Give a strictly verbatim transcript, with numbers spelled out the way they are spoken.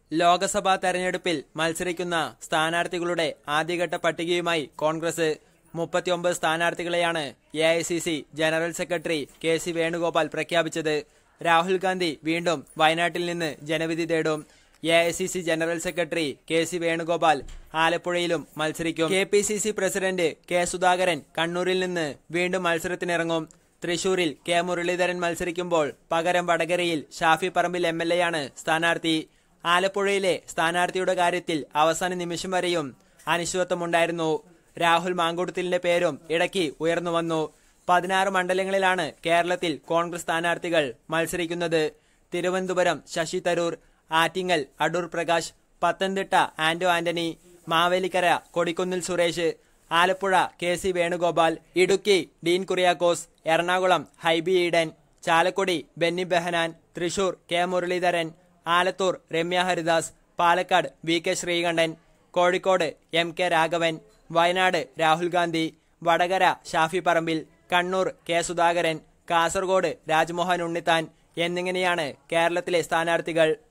ലോക്സഭാ തെരഞ്ഞെടുപ്പിൽ മത്സരിക്കുന്ന സ്ഥാനാർത്ഥികളുടെ ആദ്യഘട്ട പട്ടികയുമായി കോൺഗ്രസ് മുപ്പത്തിയൊമ്പത് സ്ഥാനാർത്ഥികളെയാണ് A I C C general secretary K C Venugopal പ്രഖ്യാപിച്ചത്. രാഹുൽ ഗാന്ധി വീണ്ടും വയനാട്ടിൽ നിന്ന് ജനവിധി തേടും. A I C C general secretary K C Venugopal ആലപ്പുഴയിലും മത്സരിക്കും. K P C C president K Sudhakaran കണ്ണൂരിൽ നിന്ന് വീണ്ടും മത്സരത്തിനിറങ്ങും. തൃശൂരിൽ കെ മുരളീധരൻ മത്സരിക്കുമ്പോൾ പകരം വടകരയിൽ Shafi Parambil M L A ആണ് സ്ഥാനാർത്ഥി. ആലപ്പുഴയിലെ സ്ഥാനാർത്ഥിയുടെ കാര്യത്തിൽ അവസാന നിമിഷം വരെയും അനിശ്ചിതത്വമുണ്ടായിരുന്നു. രാഹുൽ മാങ്കൂട്ടത്തിലിന്റെ പേരും ഇടയ്ക്ക് ഉയർന്നു വന്നു. പതിനാറ് മണ്ഡലങ്ങളിലാണ് കേരളത്തിൽ കോൺഗ്രസ് സ്ഥാനാർത്ഥികൾ മത്സരിക്കുന്നത്. Thiruvananthapuram Shashi Tharoor, Attingal Adoor Prakash, Pathanamthitta Anto Antony, Mavelikkara Kodikunnil Suresh, Alappuzha K C Venugopal, Idukki Dean Kuriakose, Ernakulam Hibi Eden, Chalakudy Benny Behanan, Thrissur K Muraleedharan, Alathur Ramya Haridas, Palakkad V K Sreekandan, Kozhikode M K Raghavan, Wayanad Rahul Gandhi, Vadakara Shafi Parambil, Kannur K Sudhakaran, Kasaragod Rajmohan Unnithan എന്നിങ്ങനെയാണ് കേരളത്തിലെ സ്ഥാനാർത്ഥികൾ.